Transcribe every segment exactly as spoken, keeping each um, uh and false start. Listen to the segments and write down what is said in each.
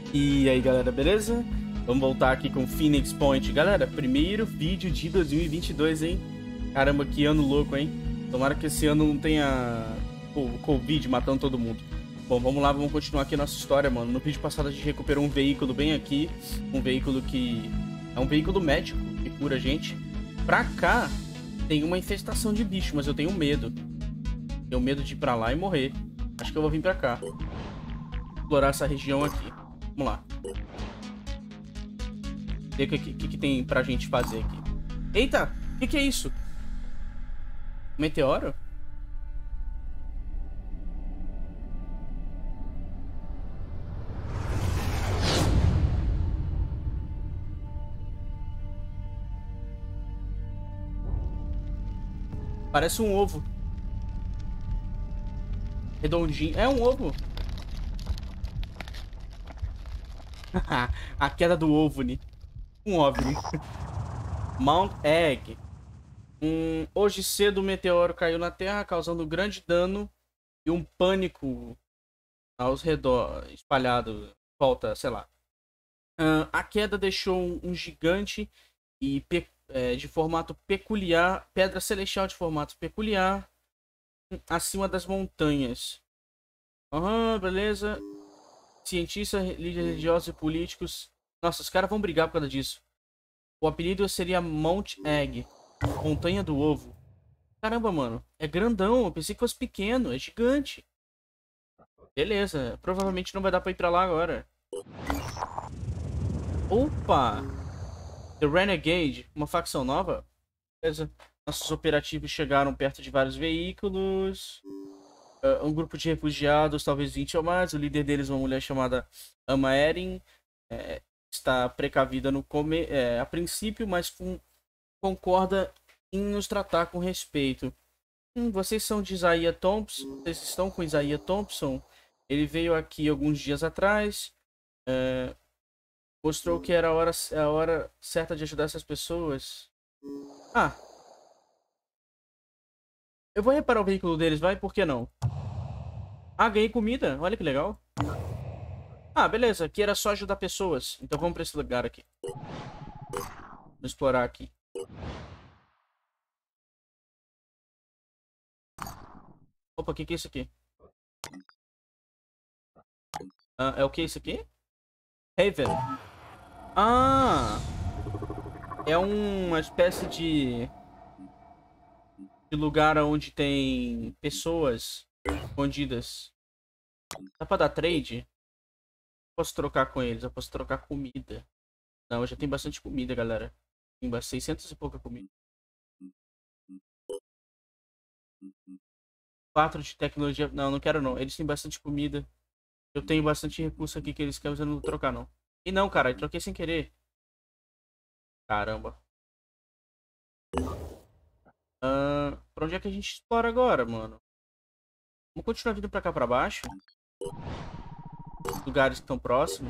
E aí galera, beleza? Vamos voltar aqui com Phoenix Point. Galera, primeiro vídeo de dois mil e vinte e dois, hein? Caramba, que ano louco, hein? Tomara que esse ano não tenha o Covid matando todo mundo. Bom, vamos lá, vamos continuar aqui a nossa história, mano. No vídeo passado a gente recuperou um veículo bem aqui. Um veículo que... é um veículo médico que cura a gente. Pra cá tem uma infestação de bicho, mas eu tenho medo. Tenho medo de ir pra lá e morrer. Acho que eu vou vir pra cá. Explorar essa região aqui. Vamos lá. Ver o que, que, que tem pra gente fazer aqui. Eita! O que, que é isso? Meteoro? Parece um ovo. Redondinho. É um ovo. A queda do ovo, né? Um OVNI. Mount Egg. Hum, hoje cedo o meteoro caiu na Terra, causando grande dano e um pânico aos redor, espalhado, volta, sei lá. Uh, a queda deixou um, um gigante e pe é, de formato peculiar, pedra celestial de formato peculiar, acima das montanhas. Aham, uhum, beleza. Cientistas, líderes religiosos e políticos. Nossa, os caras vão brigar por causa disso. O apelido seria Mount Egg, Montanha do Ovo. Caramba, mano, é grandão. Eu pensei que fosse pequeno, é gigante. Beleza, provavelmente não vai dar pra ir pra lá agora. Opa! The Renegade, uma facção nova. Beleza. Nossos operativos chegaram perto de vários veículos. Uh, um grupo de refugiados, talvez vinte ou mais. O líder deles, uma mulher chamada Ama Erin, é, está precavida no come é, a princípio, mas com, concorda em nos tratar com respeito. Hum, vocês são de Isaiah Thompson? Vocês estão com Isaiah Thompson? Ele veio aqui alguns dias atrás. É, mostrou que era a hora, a hora certa de ajudar essas pessoas. Ah. Eu vou reparar o veículo deles, vai? Por que não? Ah, ganhei comida. Olha que legal. Ah, beleza. Aqui era só ajudar pessoas. Então vamos pra esse lugar aqui. Vamos explorar aqui. Opa, o que que é isso aqui? Ah, é o que isso aqui? Haven. Ah! É uma espécie de... de lugar onde tem pessoas escondidas. Dá pra dar trade? Posso trocar com eles, eu posso trocar comida. Não, eu já tenho bastante comida, galera. Tem seiscentos e pouca comida. quatro de tecnologia. Não, não quero não. Eles têm bastante comida. Eu tenho bastante recurso aqui que eles querem, mas eu não vou trocar não. E não, cara, eu troquei sem querer. Caramba. Uh, pra onde é que a gente explora agora, mano? Vamos continuar vindo pra cá pra baixo. Lugares que estão próximos.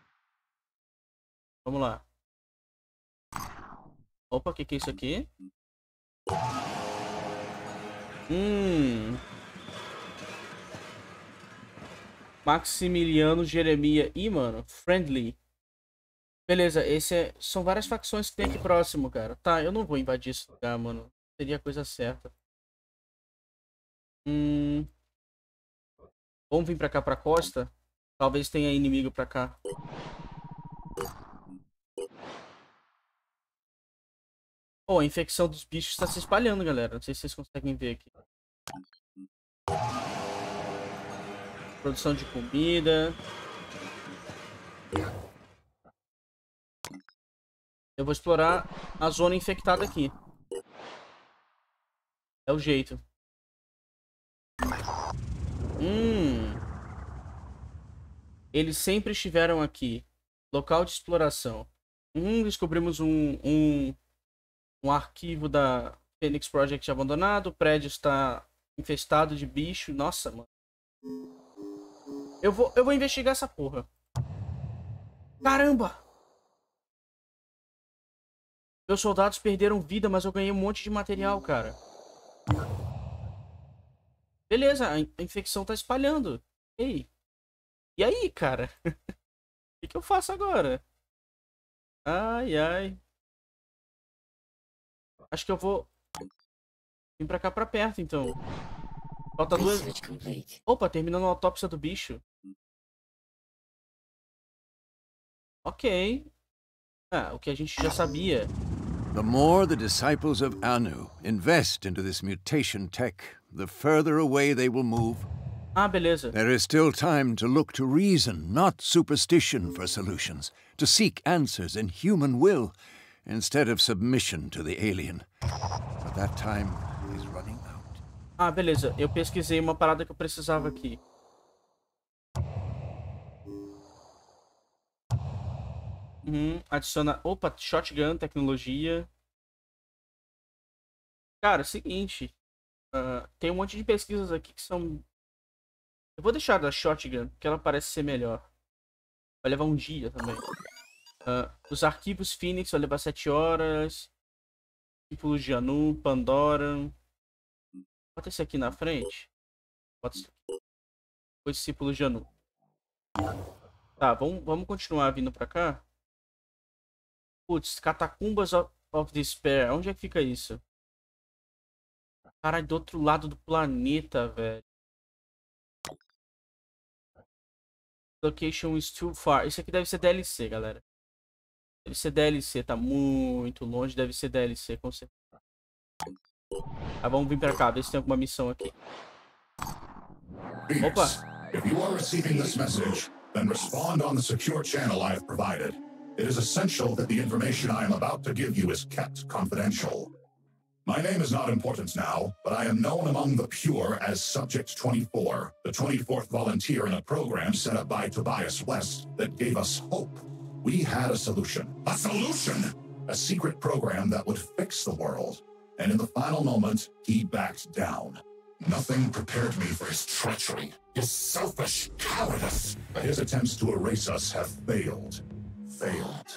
Vamos lá. Opa, o que que é isso aqui? Hum. Maximiliano Jeremias. Ih, mano. Friendly. Beleza, esse é... são várias facções que tem aqui próximo, cara. Tá, eu não vou invadir esse lugar, mano. Seria a coisa certa. Hum... Vamos vir pra cá, pra costa? Talvez tenha inimigo pra cá. Oh, a infecção dos bichos está se espalhando, galera. Não sei se vocês conseguem ver aqui. Produção de comida. Eu vou explorar a zona infectada aqui. É o jeito. Hum. Eles sempre estiveram aqui. Local de exploração. Hum, descobrimos um, um, um arquivo da Phoenix Project abandonado. O prédio está infestado de bicho. Nossa, mano. Eu vou, eu vou investigar essa porra. Caramba! Meus soldados perderam vida, mas eu ganhei um monte de material, cara. Beleza, a infecção tá espalhando. Ei. E aí, cara? que, que eu faço agora? Ai, ai. Acho que eu vou vir pra cá pra perto, então. Falta duas... Opa, terminando a autópsia do bicho. Ok. Ah, o que a gente já sabia. The more the disciples of Anu invest into this mutation tech, the further away they will move. Ah, beleza. There is still time to look to reason, not superstition, for solutions. To seek answers in human will, instead of submission to the alien. But that time is running out. Ah, beleza. Eu pesquisei uma parada que eu precisava aqui. Uhum, adiciona... Opa, shotgun, tecnologia. Cara, é o seguinte. Uh, tem um monte de pesquisas aqui que são... Eu vou deixar da shotgun, porque ela parece ser melhor. Vai levar um dia também. Uh, os arquivos Phoenix vai levar sete horas. Discípulos de Anu, Pandora. Bota esse aqui na frente. Bota esse aqui. Os discípulos de Anu. Tá, vamos, vamos continuar vindo pra cá. Putz, Catacumbas of, of Despair. Onde é que fica isso? Caralho, do outro lado do planeta, velho. Location is too far. Isso aqui deve ser D L C, galera. Deve ser D L C, tá muito longe. Deve ser D L C, com certeza. Tá, vamos vir pra cá, ver se tem alguma missão aqui. Opa! If you are receiving this message, then respond on the secure channel I have provided. It is essential that the information I am about to give you is kept confidential. My name is not important now, but I am known among the pure as Subject twenty-four, the twenty-fourth volunteer in a program set up by Tobias West that gave us hope. We had a solution. A solution! A secret program that would fix the world. And in the final moment, he backed down. Nothing prepared me for his treachery, his selfish cowardice. His attempts to erase us have failed. Failed.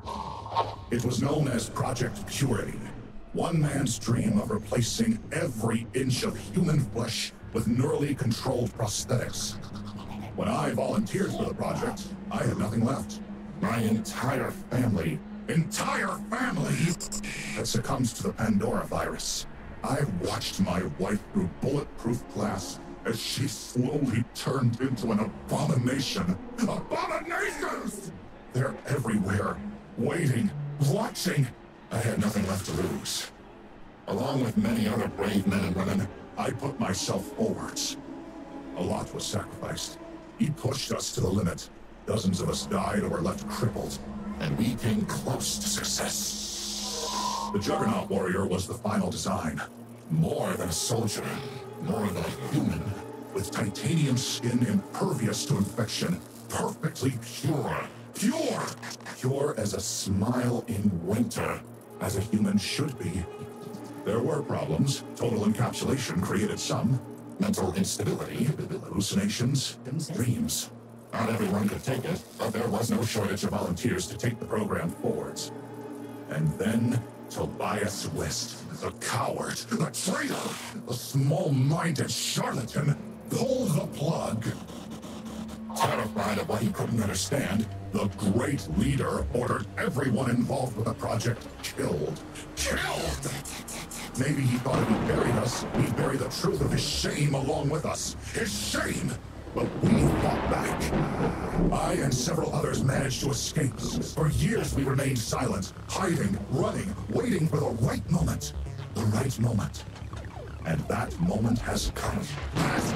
It was known as Project Purity. One man's dream of replacing every inch of human flesh with neurally controlled prosthetics. When I volunteered for the project, I had nothing left. My entire family, entire family, had succumbed to the Pandora virus. I've watched my wife through bulletproof glass as she slowly turned into an abomination. Abominations! They're everywhere, waiting, watching. I had nothing left to lose. Along with many other brave men and women, I put myself forwards. A lot was sacrificed. He pushed us to the limit. Dozens of us died or were left crippled. And we came close to success. The Juggernaut Warrior was the final design. More than a soldier, more than a human. With titanium skin impervious to infection. Perfectly pure. Pure! Pure as a smile in winter. As a human should be. There were problems. Total encapsulation created some. Mental instability, hallucinations, and dreams. Not everyone could take it, but there was no shortage of volunteers to take the program forwards. And then, Tobias West, the coward, the traitor, the small-minded charlatan, pulled the plug. Terrified of what he couldn't understand, the great leader ordered everyone involved with the project killed. Killed! Maybe he thought if he buried us, he'd bury the truth of his shame along with us. His shame! But we fought back. I and several others managed to escape. For years we remained silent, hiding, running, waiting for the right moment. The right moment. And that moment has come. Has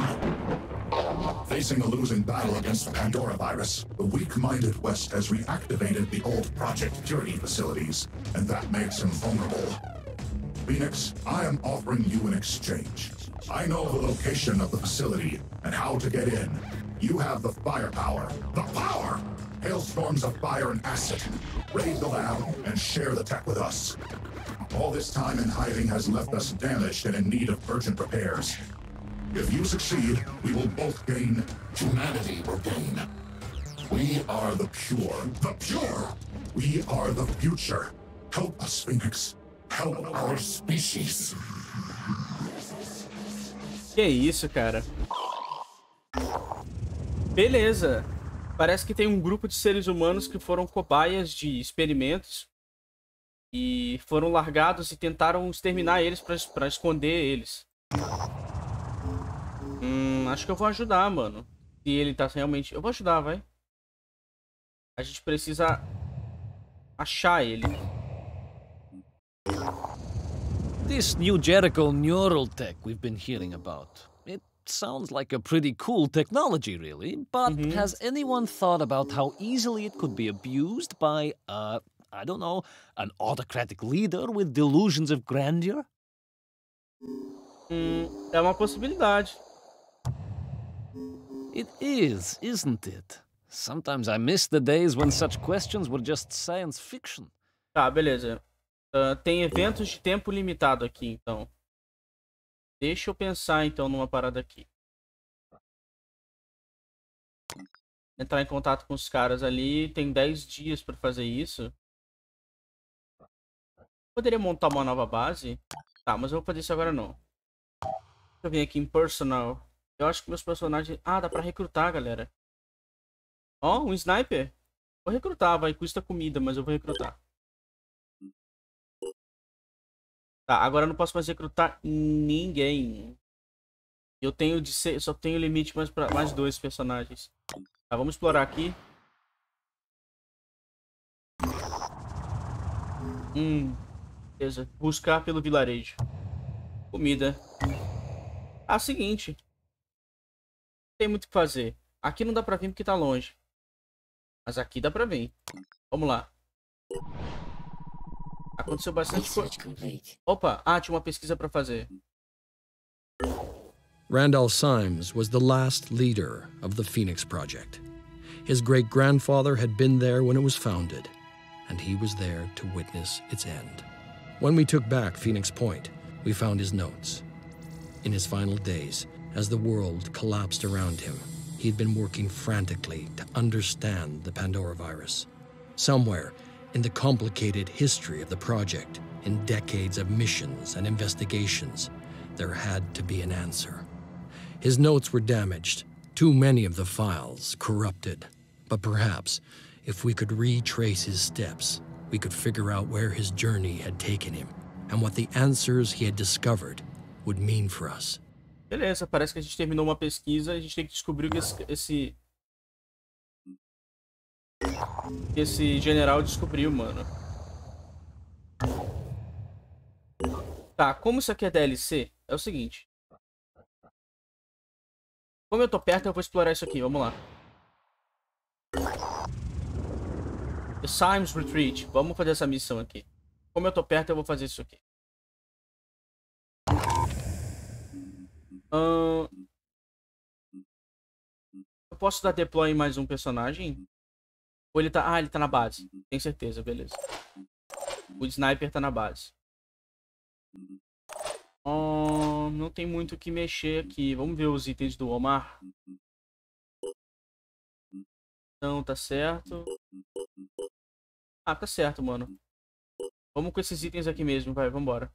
come! Facing a losing battle against the Pandora virus, the weak-minded West has reactivated the old Project Purity facilities, and that makes him vulnerable. Phoenix, I am offering you an exchange. I know the location of the facility and how to get in. You have the firepower. The power! Hailstorms of fire and acid. Raid the lab and share the tech with us. All this time in hiding has left us damaged and in need of urgent repairs. If you succeed, we will both gain. Humanity will gain. We are the pure. The pure! We are the future. Help us, Phoenix. Help our species. Que isso, cara? Beleza. Parece que tem um grupo de seres humanos que foram cobaias de experimentos e foram largados e tentaram exterminar eles pra, pra esconder eles. Hum, acho que eu vou ajudar, mano. Se ele tá realmente... Eu vou ajudar, vai. A gente precisa achar ele. This new Jericho neural tech we've been hearing about. It sounds like a pretty cool technology, really. But Mm-hmm. has anyone thought about how easily it could be abused by, uh, I don't know, an autocratic leader with delusions of grandeur? Hum, é uma possibilidade. It is, isn't it? Sometimes I miss the days when such questions were just science fiction. Tá, beleza. Uh, tem eventos de tempo limitado aqui, então. Deixa eu pensar, então, numa parada aqui. Entrar em contato com os caras ali. Tem dez dias pra fazer isso. Poderia montar uma nova base? Tá, mas eu vou fazer isso agora não. Deixa eu vir aqui em personal. Eu acho que meus personagens... Ah, dá pra recrutar, galera. Ó, um sniper. Vou recrutar, vai. Custa comida, mas eu vou recrutar. Tá, agora eu não posso mais recrutar ninguém. Eu tenho de ser... Só tenho limite mais pra mais dois personagens. Tá, vamos explorar aqui. Hum... Beleza. Buscar pelo vilarejo. Comida. Ah, seguinte. Tem muito o que fazer. Aqui não dá pra vir porque tá longe. Mas aqui dá pra vir. Vamos lá. Aconteceu bastante coisa. Opa, ah, tinha uma pesquisa pra fazer. Randall Symes was the last leader of the Phoenix Project. His great-grandfather had been there when it was founded, and he was there to witness its end. When we took back Phoenix Point, we found his notes. In his final days, as the world collapsed around him, he had been working frantically to understand the Pandora virus. Somewhere in the complicated history of the project, in decades of missions and investigations, there had to be an answer. His notes were damaged, too many of the files corrupted. But perhaps, if we could retrace his steps, we could figure out where his journey had taken him and what the answers he had discovered would mean for us. Beleza, parece que a gente terminou uma pesquisa e a gente tem que descobrir o que esse, esse... Esse general descobriu, mano. Tá, como isso aqui é D L C, é o seguinte. Como eu tô perto, eu vou explorar isso aqui, vamos lá. The Symes Retreat. Vamos fazer essa missão aqui. Como eu tô perto, eu vou fazer isso aqui. Uh... Eu posso dar deploy em mais um personagem? Ou ele tá... Ah, ele tá na base. Tenho certeza, beleza. O sniper tá na base. Oh, não tem muito o que mexer aqui. Vamos ver os itens do Omar. Não, tá certo. Ah, tá certo, mano. Vamos com esses itens aqui mesmo, vai, vambora.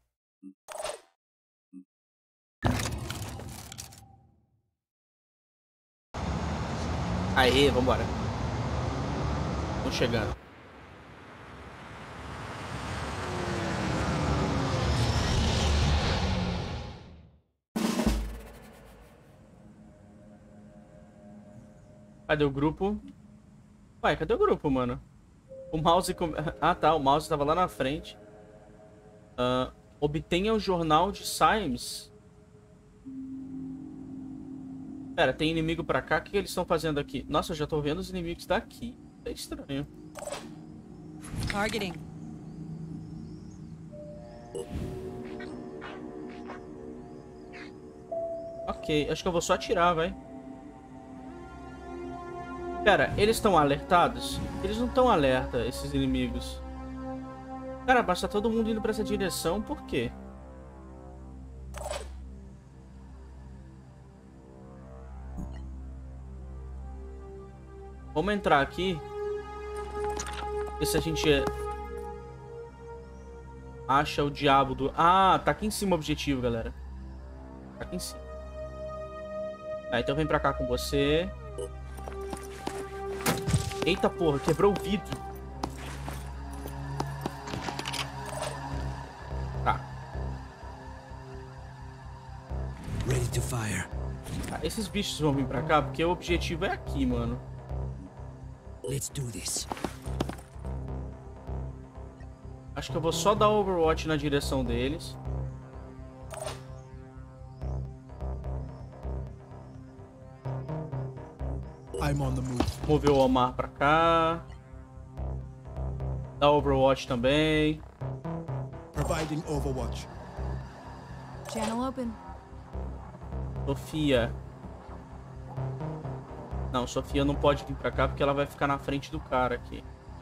Aê, vambora. Tô chegando. Cadê o grupo? Ué, cadê o grupo, mano? O mouse... Com... Ah, tá. O mouse tava lá na frente. Uh, obtenha o jornal de Symes. Pera, tem inimigo pra cá? O que eles estão fazendo aqui? Nossa, eu já tô vendo os inimigos daqui. É estranho. Targeting. Ok, acho que eu vou só atirar, vai. Pera, eles estão alertados? Eles não estão alerta, esses inimigos. Cara, basta todo mundo indo pra essa direção, por quê? Vamos entrar aqui. Ver se a gente acha o diabo do... Ah, tá aqui em cima o objetivo, galera. Tá aqui em cima. Tá, então vem pra cá com você. Eita porra, quebrou o vidro. Tá. Ready to fire. Tá, esses bichos vão vir pra cá porque o objetivo é aqui, mano. Let's do this. Acho que eu vou só dar Overwatch na direção deles. I'm on the move. Mover o Omar pra cá. Dar Overwatch também. Providing Overwatch. Channel open. Sofia. Não, Sofia não pode vir pra cá porque ela vai ficar na frente do cara aqui.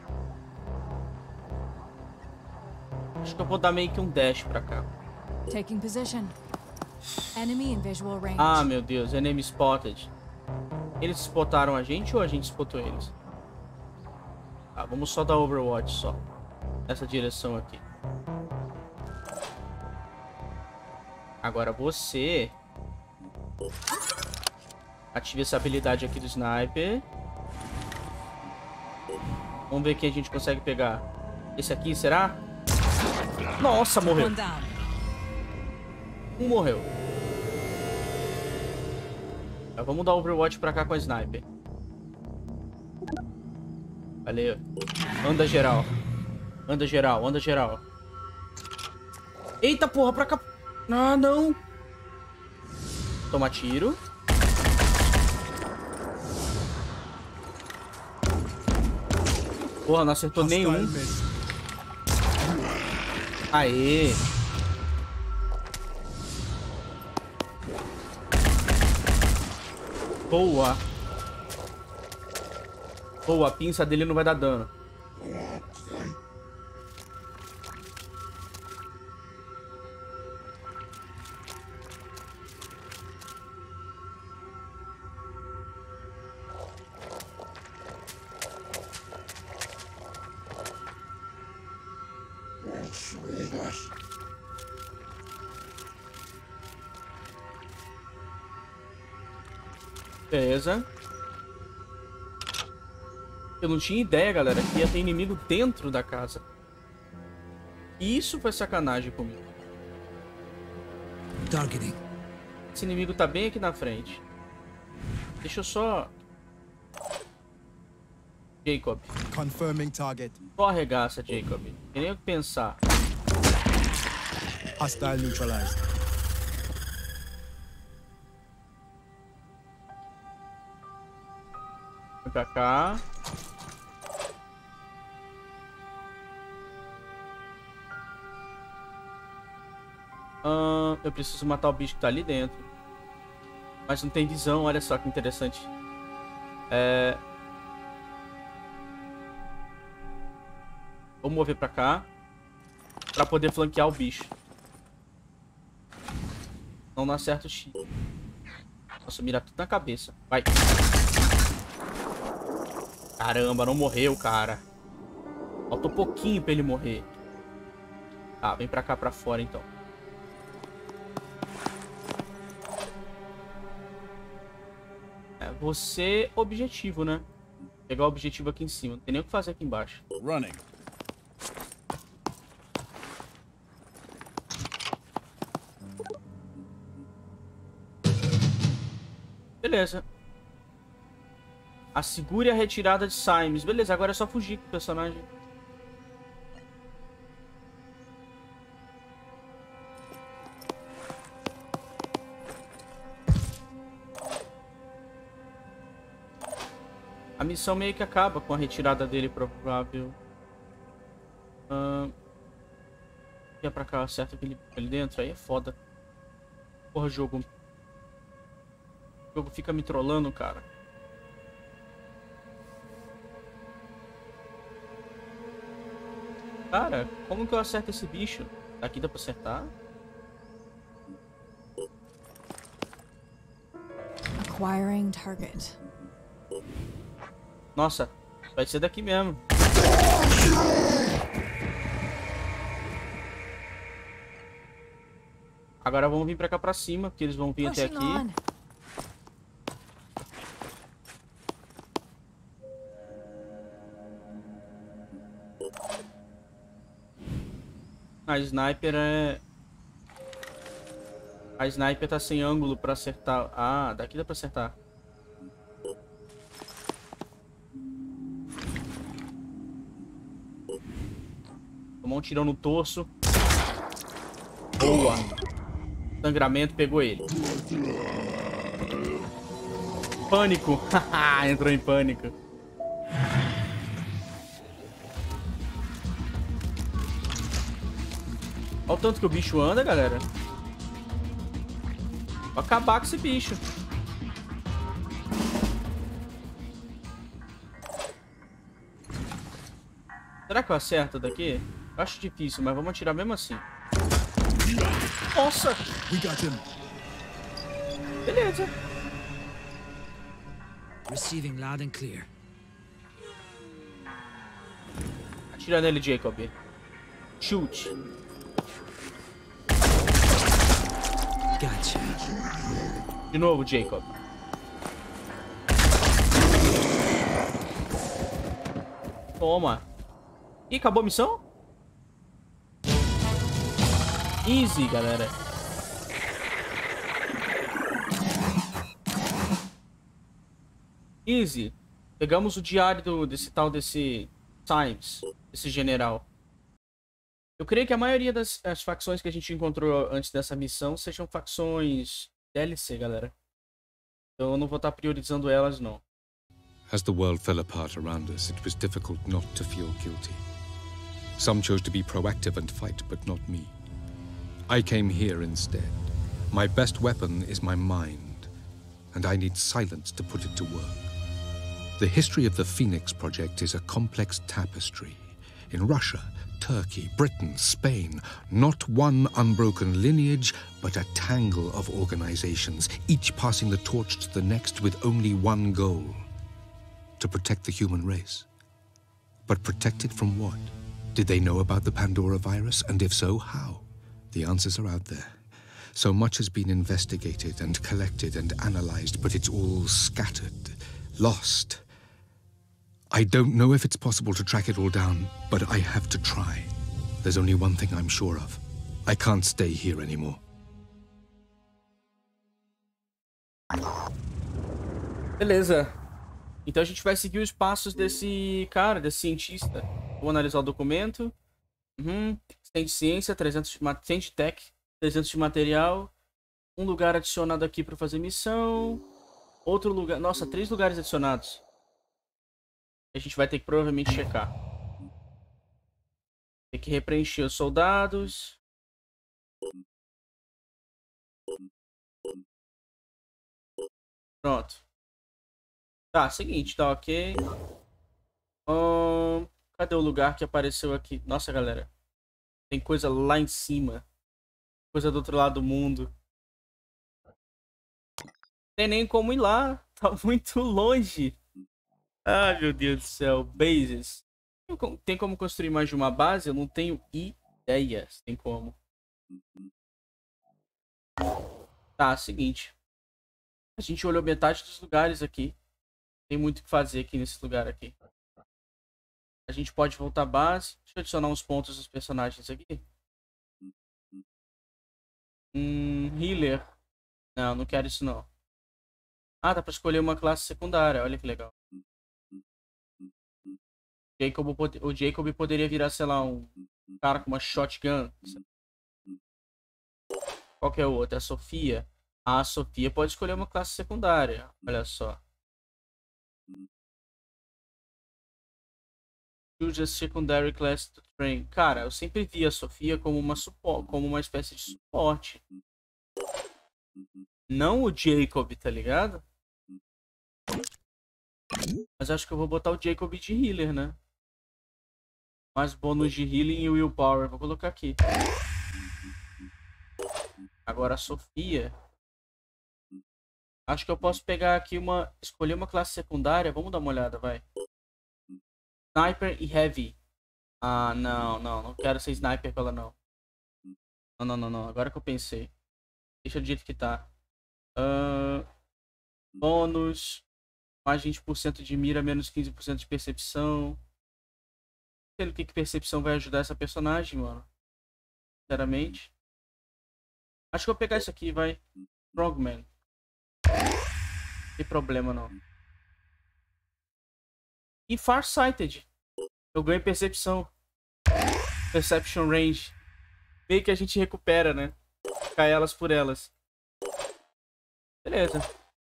Acho que eu vou dar meio que um dash pra cá. Taking position. Enemy in visual range. Ah, meu Deus. Enemy spotted. Eles spotaram a gente ou a gente spotou eles? Tá, vamos só dar Overwatch só. Nessa direção aqui. Agora você... Ative essa habilidade aqui do sniper. Vamos ver quem a gente consegue pegar. Esse aqui, será? Nossa, morreu. One down. Um morreu. Tá, vamos dar Overwatch pra cá com a sniper. Valeu. Anda geral. Anda geral, anda geral. Eita porra, pra cá. Ah, não. Toma tiro. Porra, não acertou nenhum. Aê. Boa. Boa, a pinça dele não vai dar dano. Beleza. Eu não tinha ideia, galera, que ia ter inimigo dentro da casa. Isso foi sacanagem comigo. Targeting. Esse inimigo tá bem aqui na frente. Deixa eu só... Jacob. Confirming target. Só arregaça, Jacob. Tem nem o que pensar. Hostile neutralized. Vem pra cá. Ah, eu preciso matar o bicho que tá ali dentro. Mas não tem visão, olha só que interessante. É... Vou mover pra cá. Pra poder flanquear o bicho. Não dá certo o X. Nossa, mira tudo na cabeça. Vai. Caramba, não morreu, cara. Faltou pouquinho pra ele morrer. Tá, vem pra cá, pra fora, então. É, você... Objetivo, né? Pegar o objetivo aqui em cima. Não tem nem o que fazer aqui embaixo. Running. Beleza. Assegure a retirada de Symes. Beleza, agora é só fugir com o personagem. A missão meio que acaba com a retirada dele, provável. Ahn... Ia pra cá, acerta aquele ali dentro, aí é foda. Porra, jogo. O jogo fica me trollando, cara. Cara, como que eu acerto esse bicho? Daqui dá pra acertar? Acquiring target. Nossa, vai ser daqui mesmo. Agora vamos vir pra cá pra cima, porque eles vão vir até Pushing aqui. on. A sniper é... A sniper tá sem ângulo pra acertar. Ah, daqui dá pra acertar. Tomou um tirão no torso. Boa. Sangramento, pegou ele. Pânico. Entrou em pânico. Olha o tanto que o bicho anda, galera. Vou acabar com esse bicho. Será que eu acerto daqui? Eu acho difícil, mas vamos atirar mesmo assim. Nossa! We got him. Beleza. Receiving loud and clear. Atira nele, Jacob. Shoot. Gotcha. De novo, Jacob. Toma. Ih, acabou a missão? Easy, galera. Easy. Pegamos o diário do, desse tal desse Times, esse general. Eu creio que a maioria das as facções que a gente encontrou antes dessa missão sejam facções D L C, galera. Então eu não vou estar priorizando elas, não. As the world fell apart around us, it was difficult not to feel guilty. Some chose to be proactive and fight, but not me. I came here instead. My best weapon is my mind, and I need silence to put it to work. The history of the Phoenix Project is a complex tapestry. In Russia, Turkey, Britain, Spain, not one unbroken lineage, but a tangle of organizations, each passing the torch to the next with only one goal: to protect the human race. But protect it from what? Did they know about the Pandora virus, and if so, how? The answers are out there. So much has been investigated and collected and analyzed, but it's all scattered, lost. I don't know if it's possible to track it all down, but I have to try. There's only one thing I'm sure of. I can't stay here anymore. Beleza. Então a gente vai seguir os passos desse cara, desse cientista. Vou analisar o documento. Uhum. Tem de ciência, trezentos de mat... tem de tech, trezentos de material. Um lugar adicionado aqui para fazer missão. Outro lugar... Nossa, três lugares adicionados. A gente vai ter que provavelmente checar. Tem que repreencher os soldados. Pronto. Tá, seguinte, tá ok. Hum, cadê o lugar que apareceu aqui? Nossa, galera. Tem coisa lá em cima. Coisa do outro lado do mundo. Tem nem como ir lá. Tá muito longe. Ah, meu Deus do céu. Bases. Tem como construir mais de uma base? Eu não tenho ideia. Tem como. Tá, seguinte. A gente olhou metade dos lugares aqui. Tem muito o que fazer aqui nesse lugar aqui. A gente pode voltar à base. Deixa eu adicionar uns pontos dos personagens aqui. Hum, healer. Não, não quero isso não. Ah, dá pra escolher uma classe secundária. Olha que legal. Jacob, o Jacob poderia virar, sei lá, um cara com uma shotgun. Qual que é o outro? É a Sofia. Ah, a Sofia pode escolher uma classe secundária. Olha só. Choose a secondary class to train. Cara, eu sempre vi a Sofia como uma, como uma espécie de suporte. Não o Jacob, tá ligado? Mas acho que eu vou botar o Jacob de healer, né? Mais bônus de healing e willpower. Vou colocar aqui. Agora a Sofia. Acho que eu posso pegar aqui uma... Escolher uma classe secundária. Vamos dar uma olhada, vai. Sniper e Heavy. Ah, não, não. Não quero ser Sniper pela não. Não, não, não, não. Agora que eu pensei. Deixa do jeito que tá. Uh, bônus. Mais vinte por cento de mira, menos quinze por cento de percepção. sei o que, que percepção vai ajudar essa personagem, mano. Sinceramente. Acho que eu vou pegar isso aqui, vai. Frogman. Não tem problema, não. E Farsighted. Eu ganho percepção. Perception Range. Meio que a gente recupera, né? Cai elas por elas. Beleza.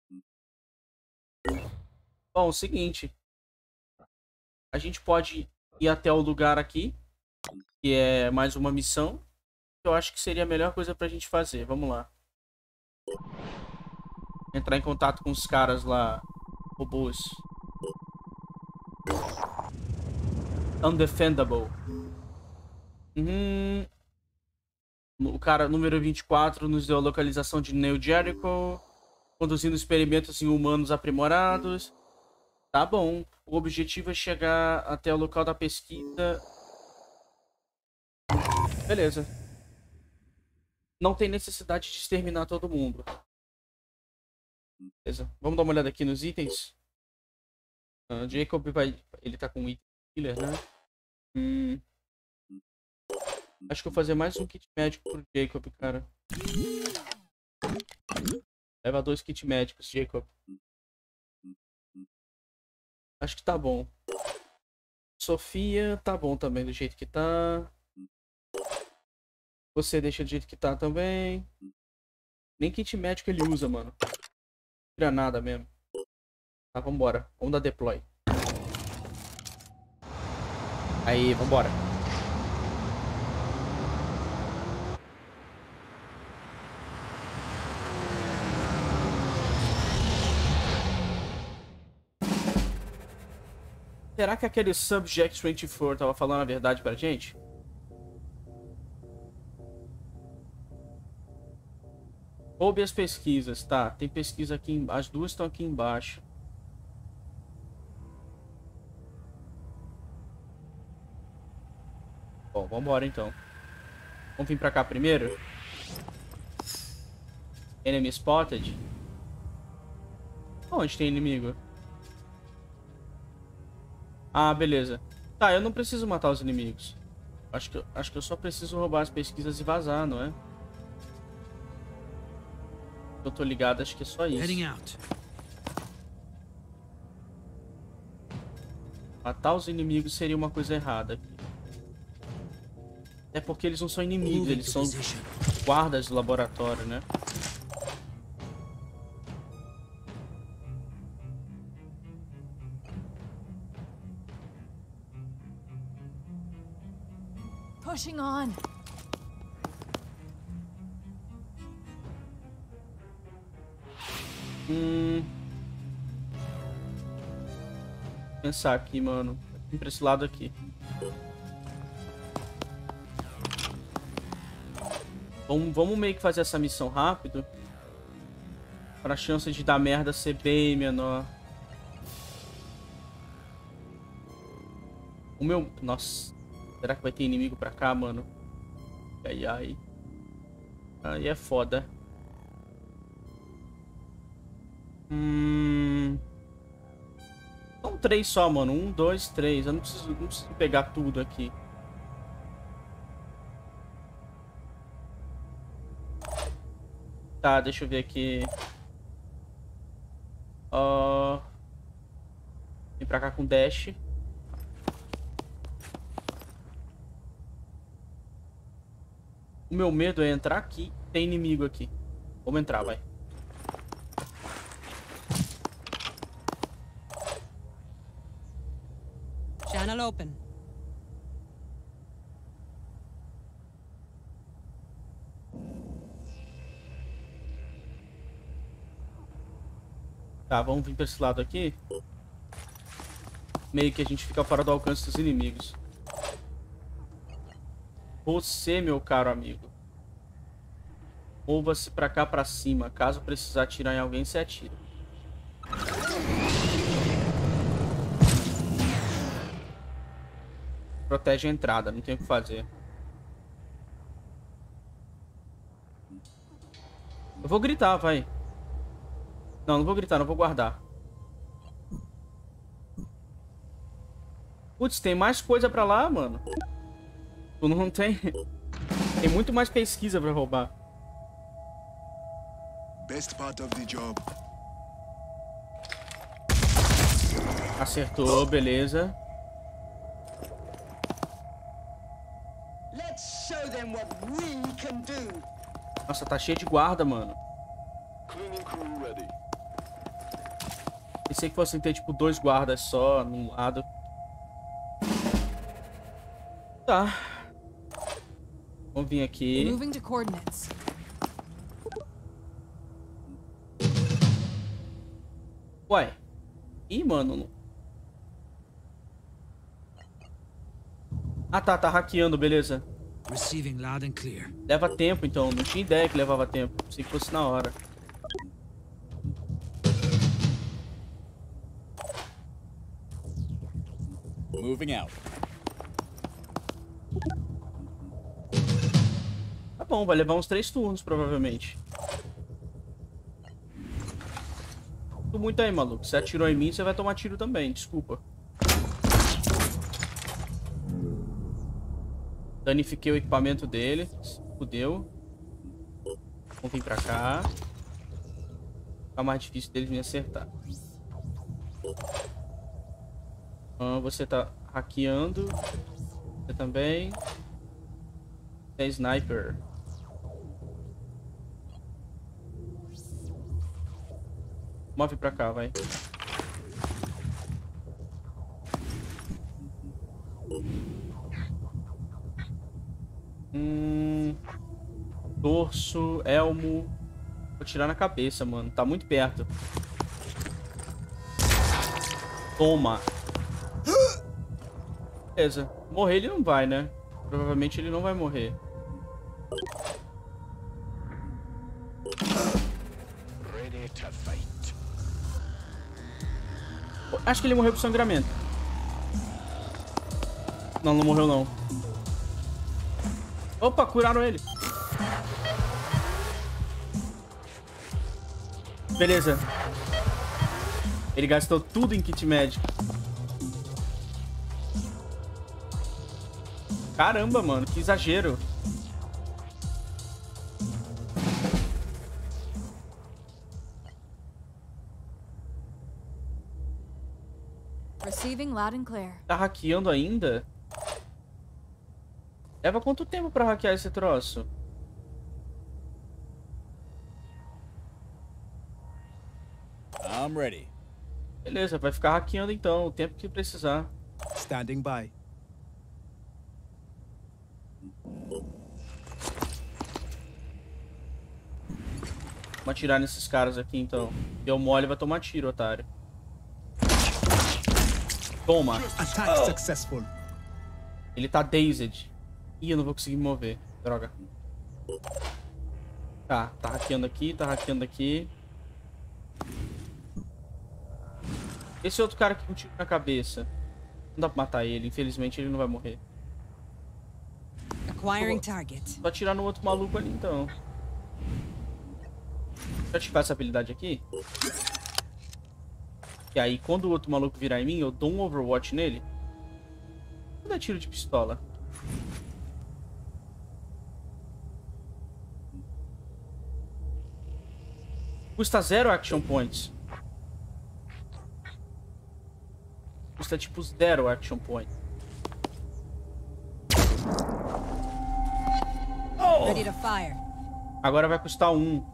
Bom, o seguinte. A gente pode ir até o lugar aqui. Que é mais uma missão. Eu acho que seria a melhor coisa pra gente fazer. Vamos lá. Entrar em contato com os caras lá. Robôs. Undefendable. Uhum. O cara número vinte e quatro nos deu a localização de New Jericho. Conduzindo experimentos em humanos aprimorados. Tá bom. O objetivo é chegar até o local da pesquisa. Beleza. Não tem necessidade de exterminar todo mundo. Beleza. Vamos dar uma olhada aqui nos itens. Uh, Jacob vai... Ele tá com um item killer, né? Hum... Acho que eu vou fazer mais um kit médico pro Jacob, cara. Leva dois kits médicos, Jacob. Acho que tá bom. Sofia, tá bom também, do jeito que tá. Você deixa do jeito que tá também. Nem kit médico ele usa, mano. Não tira nada mesmo. Tá, vambora. Vamos dar deploy. Aí, vambora. Será que aquele Subject vinte e quatro tava falando a verdade pra gente? Roube as pesquisas, tá? Tem pesquisa aqui, as duas estão aqui embaixo. Bom, vambora então. Vamos vir pra cá primeiro? Enemy spotted. Onde tem inimigo? Ah, beleza. Tá, eu não preciso matar os inimigos. Acho que, acho que eu só preciso roubar as pesquisas e vazar, não é? Eu tô ligado, acho que é só isso. Matar os inimigos seria uma coisa errada. É porque eles não são inimigos, eles são guardas do laboratório, né? Pushing on. Hum. Pensar aqui, mano. Vem pra esse lado aqui. Vamos, vamos meio que fazer essa missão rápido. Para a chance de dar merda ser bem menor. O meu... Nossa. Será que vai ter inimigo pra cá, mano? Ai, ai. Aí é foda. Hum... São três só, mano. Um, dois, três. Eu não preciso, não preciso pegar tudo aqui. Tá, deixa eu ver aqui. Ó... Uh... Vem pra cá com dash. O meu medo é entrar aqui. Tem inimigo aqui. Vamos entrar, vai. Channel open. Tá, vamos vir pra esse lado aqui. Meio que a gente fica fora do alcance dos inimigos. Você, meu caro amigo. Mova-se pra cá, pra cima. Caso precisar atirar em alguém, você atira. Protege a entrada, não tem o que fazer. Eu vou gritar, vai. Não, não vou gritar, não vou guardar. Putz, tem mais coisa pra lá, mano. Tu não tem... Tem muito mais pesquisa pra roubar. Best part of the job. Acertou, beleza. Let's show them what we can do. Nossa, tá cheio de guarda, mano. Pensei que fossem ter, tipo, dois guardas só num lado. Tá. Vamos vir aqui. Moving to coordinates. Ué. Ih, mano. Ah, tá. Tá hackeando, beleza. Receiving loud and clear. Leva tempo, então. Não tinha ideia que levava tempo. Pensei que fosse na hora. Moving out. Tá bom, vai levar uns três turnos, provavelmente. Tô muito aí, maluco. Você atirou em mim, você vai tomar tiro também. Desculpa. Danifiquei o equipamento dele. Fudeu. Vamos vir pra cá. Fica mais difícil deles me acertar. Ah, você tá hackeando. Você também. É sniper. Move pra cá, vai. Hum... Torso, elmo. Vou tirar na cabeça, mano. Tá muito perto. Toma. Beleza. Morrer ele não vai, né? Provavelmente ele não vai morrer. Acho que ele morreu por sangramento. Não, não morreu não. Opa, curaram ele. Beleza. Ele gastou tudo em kit médico. Caramba, mano, que exagero. Receiving loud and clear. Tá hackeando ainda? Leva quanto tempo pra hackear esse troço? I'm ready. Beleza, vai ficar hackeando então, o tempo que precisar. Standing by. Vamos atirar nesses caras aqui então. Deu mole, vai tomar tiro, otário. Toma. Attack successful. Ele tá dazed. Ih, eu não vou conseguir me mover. Droga. Tá, tá hackeando aqui, tá hackeando aqui. Esse outro cara aqui com um tiro na cabeça. Não dá pra matar ele, infelizmente ele não vai morrer. Acquiring target. Vou atirar no outro maluco ali então. Deixa eu ativar essa habilidade aqui. E aí, quando o outro maluco virar em mim, eu dou um Overwatch nele. Vou dar tiro de pistola. Custa zero action points. Custa tipo zero action points. Oh. Ready to fire. Agora vai custar um.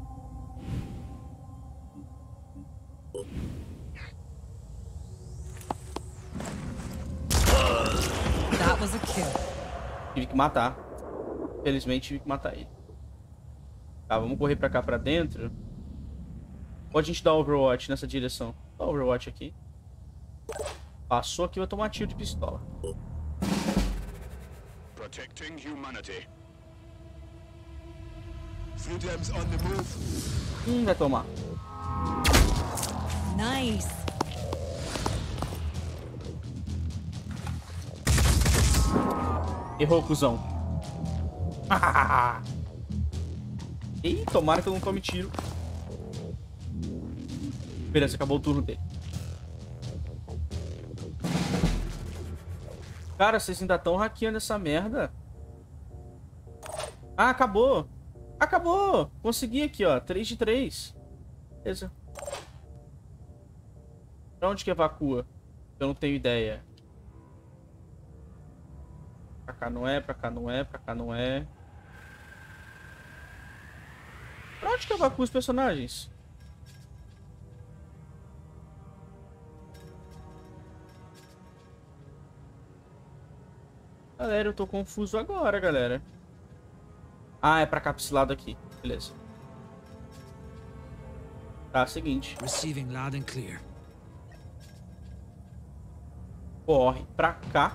That was a kill. Tive que matar. Felizmente tive que matar ele. Tá, vamos correr pra cá pra dentro. Ou a gente dá Overwatch nessa direção. Dá Overwatch aqui. Passou aqui, vai tomar tiro de pistola. Protecting humanity. Freedom's on the move. Hum, vai tomar. Nice. Errou, cuzão. Ih, tomara que eu não tome tiro. Beleza, acabou o turno dele. Cara, vocês ainda estão hackeando essa merda. Ah, acabou. Acabou. Consegui aqui, ó. três de três. Beleza. Pra onde que evacua? Eu não tenho ideia. Pra cá não é, pra cá não é, pra cá não é. Pra onde que evacua os personagens? Galera, eu tô confuso agora, galera. Ah, é pra cá, pra esse lado aqui. Beleza. Tá, seguinte. Receiving loud and clear. Corre pra cá.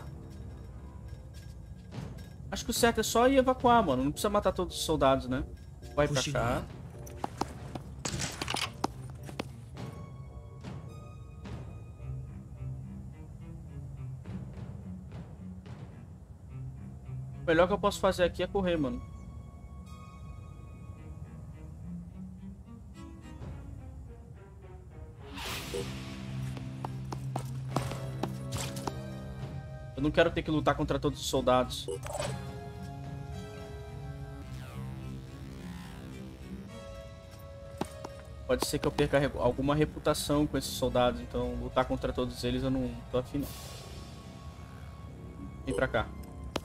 Acho que o certo é só ir evacuar, mano. Não precisa matar todos os soldados, né? Vai pra cá. O melhor que eu posso fazer aqui é correr, mano. Eu não quero ter que lutar contra todos os soldados. Pode ser que eu perca alguma reputação com esses soldados, então lutar contra todos eles eu não tô afim não. Vem pra cá.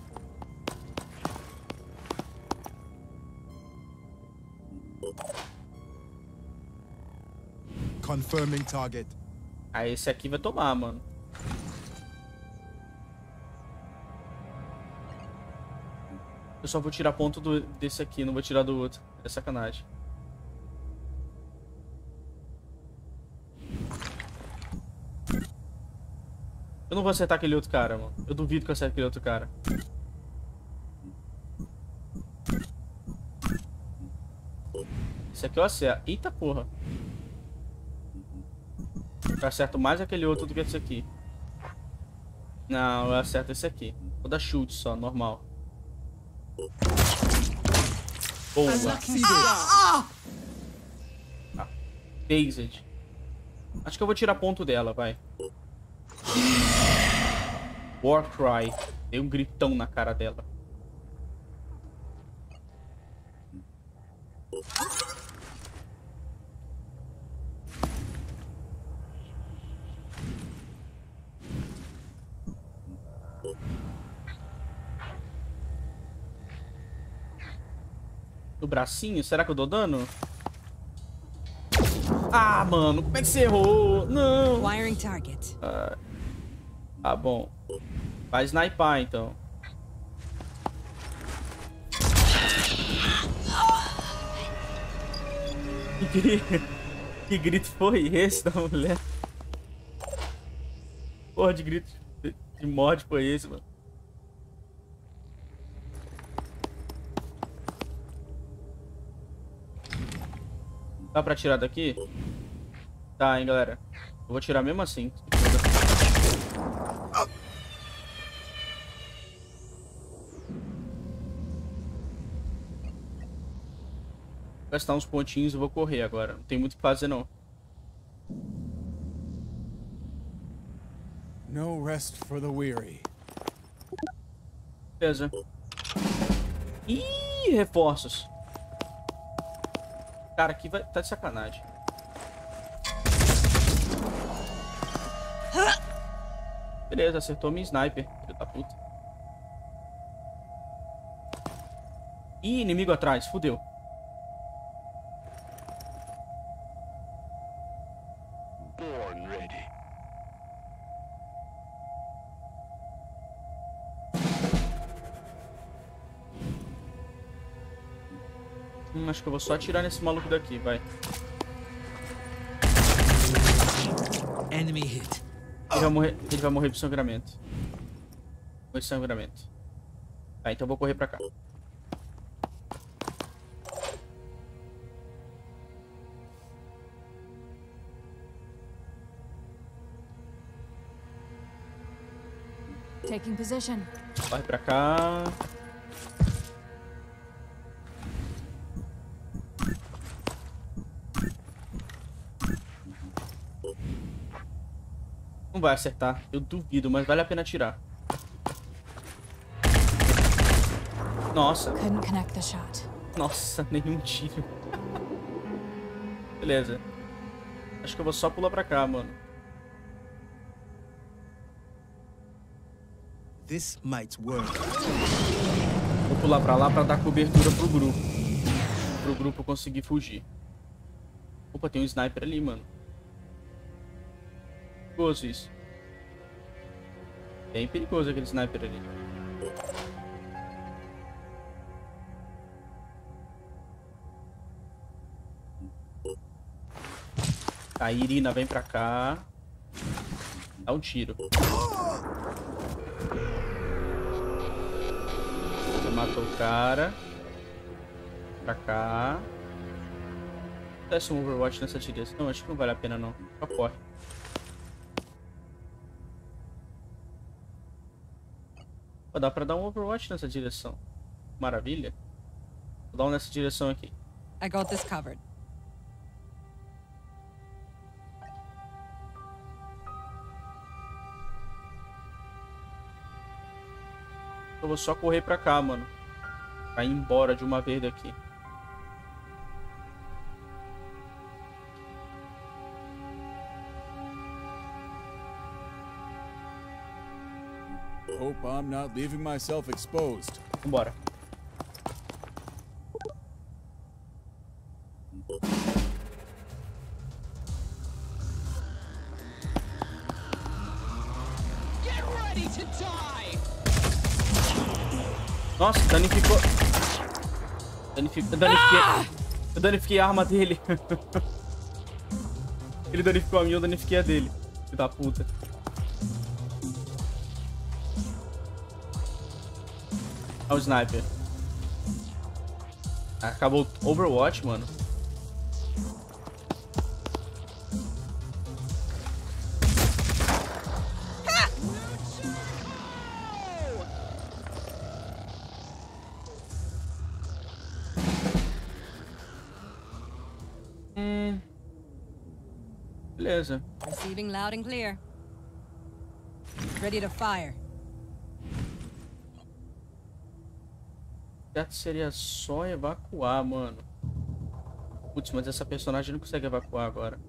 Confirming target. Ah, esse aqui vai tomar, mano. Eu só vou tirar ponto do, desse aqui, não vou tirar do outro. É sacanagem. Eu não vou acertar aquele outro cara, mano. Eu duvido que eu acerte aquele outro cara. Esse aqui eu acerto. Eita porra. Eu acerto mais aquele outro do que esse aqui. Não, eu acerto esse aqui. Vou dar chute só, normal. Boa. Ah, Phased. Acho que eu vou tirar ponto dela, vai. Warcry. Dei um gritão na cara dela. Do bracinho? Será que eu dou dano? Ah, mano, como é que você errou? Não. Wiring target. Ah, tá bom. Vai snipar, então. Que grito, que grito foi esse da mulher? Porra de grito de, de morte foi esse, mano? Dá pra tirar daqui? Tá, hein, galera. Eu vou tirar mesmo assim. Vou gastar uns pontinhos e vou correr agora. Não tem muito o que fazer, não. No rest for the weary. Beleza. Ih, reforços. Cara, aqui vai tá de sacanagem. Beleza, acertou minha sniper, filho da puta. Ih, inimigo atrás, fudeu. Born ready. Hum, acho que eu vou só atirar nesse maluco daqui, vai. Enemy hit. Ele vai morrer, ele vai morrer de sangramento. Foi sangramento. Tá, então eu vou correr pra cá. Taking position. Corre pra cá. Não vai acertar, eu duvido, mas vale a pena atirar. Nossa. Couldn't connect the shot. Nossa, nenhum tiro. Beleza. Acho que eu vou só pular pra cá, mano. This might work. Vou pular pra lá pra dar cobertura pro grupo. Pro grupo conseguir fugir. Opa, tem um sniper ali, mano. Perigoso isso. Bem perigoso aquele sniper ali. A Irina vem pra cá. Dá um tiro. Você matou o cara. Pra cá. Desce um Overwatch nessa direção. Acho que não vale a pena não. Só corre. Pô, dá pra dar um Overwatch nessa direção. Maravilha. Vou dar um nessa direção aqui. I got this covered. Eu vou só correr pra cá, mano. Pra ir embora de uma vez daqui. Hope I'm not leaving myself exposed. Vambora. Get ready to die. Nossa, danificou. Danificou. Danifiquei. Eu danifiquei a arma dele. Ele danificou a minha, eu danifiquei a dele. Filho da puta. Olha o sniper. Acabou o Overwatch, mano. Hum. Beleza. Receiving loud and clear. Ready to fire. Certo seria só evacuar, mano. Putz, mas essa personagem não consegue evacuar agora.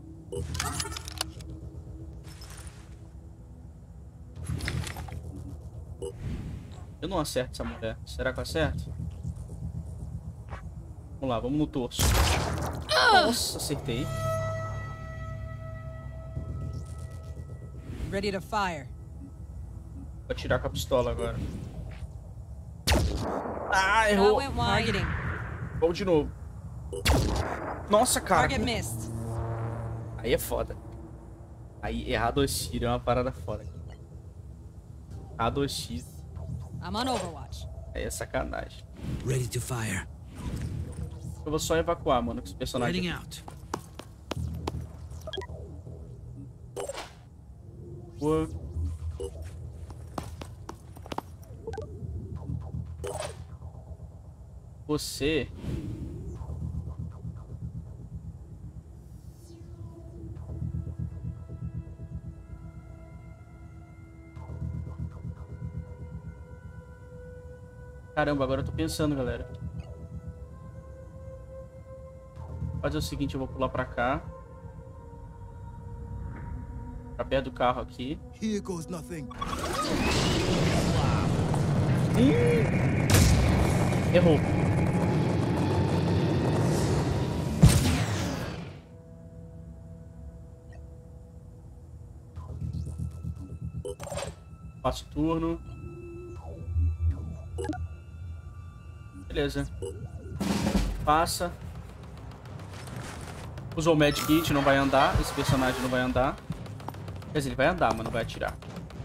Eu não acerto essa mulher. Será que eu acerto? Vamos lá, vamos no torso. Nossa, acertei. Ready to fire. Vou atirar com a pistola agora. Ah, errou. Targeting. Vamos de novo. Nossa, cara. Target missed. Aí é foda. Aí errar dois tiros é uma parada foda. A dois x. I'm on Overwatch. Aí é sacanagem. Ready to fire. Eu vou só evacuar, mano, com esse personagem. Heading out. Boa. Você... Caramba, agora eu tô pensando, galera. Vou fazer o seguinte, eu vou pular pra cá. Pra perto do carro aqui. Here goes nothing. Hum. Errou. Passo turno. Beleza. Passa. Usou o medkit, não vai andar. Esse personagem não vai andar. Quer dizer, ele vai andar, mas não vai atirar.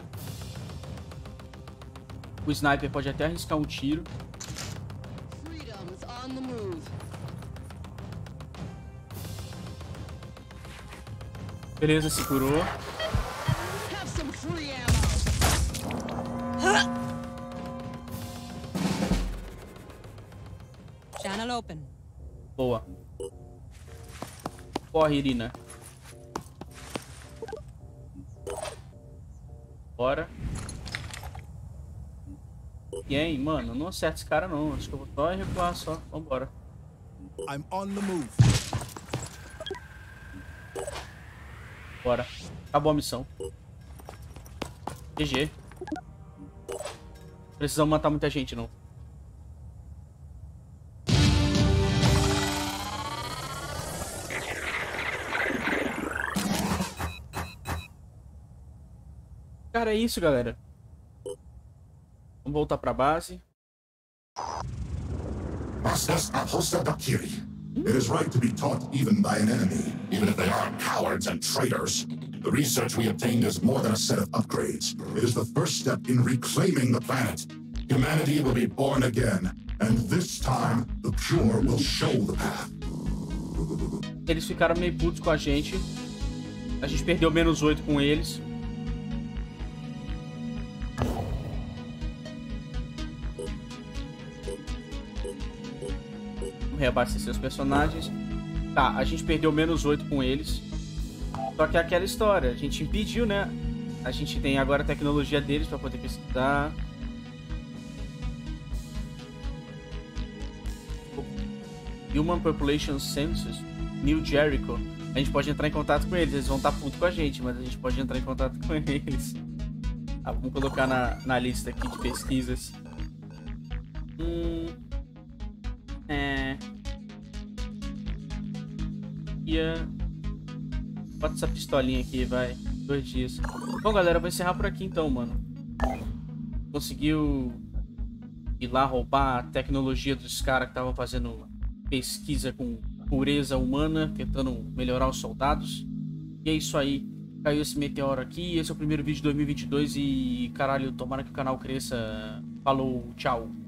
O sniper pode até arriscar um tiro. Beleza, se curou. Channel open. Boa. Corre, Irina. Bora. E aí, mano, não acerta esse cara não. Acho que eu vou só recuar só. Vambora. I'm on the move. Bora. Acabou a missão. G G. Precisamos matar muita gente, não. Cara, é isso, galera. Vamos voltar pra base. Masters Aposta Bakiri. It is right to be taught even by an enemy, even if they are cowards and traitors. The research we obtained is more than a set of upgrades. It is the first step in reclaiming the planet. Humanity will be born again, and this time, the pure will show the path. Eles ficaram meio putos com a gente. A gente perdeu menos oito com eles. Reabastecer os personagens. Tá, a gente perdeu menos oito com eles. Só que é aquela história, a gente impediu, né? A gente tem agora a tecnologia deles pra poder pesquisar. Human Population Census, New Jericho. A gente pode entrar em contato com eles, eles vão estar putos com a gente, mas a gente pode entrar em contato com eles. Ah, vamos colocar na, na lista aqui de pesquisas. Hum... É... Ia... Bota essa pistolinha aqui, vai. Dois dias. Bom, galera, eu vou encerrar por aqui então, mano. Conseguiu ir lá roubar a tecnologia dos caras que estavam fazendo pesquisa com pureza humana, tentando melhorar os soldados. E é isso aí. Caiu esse meteoro aqui. Esse é o primeiro vídeo de dois mil e vinte e dois e, caralho, tomara que o canal cresça. Falou, tchau.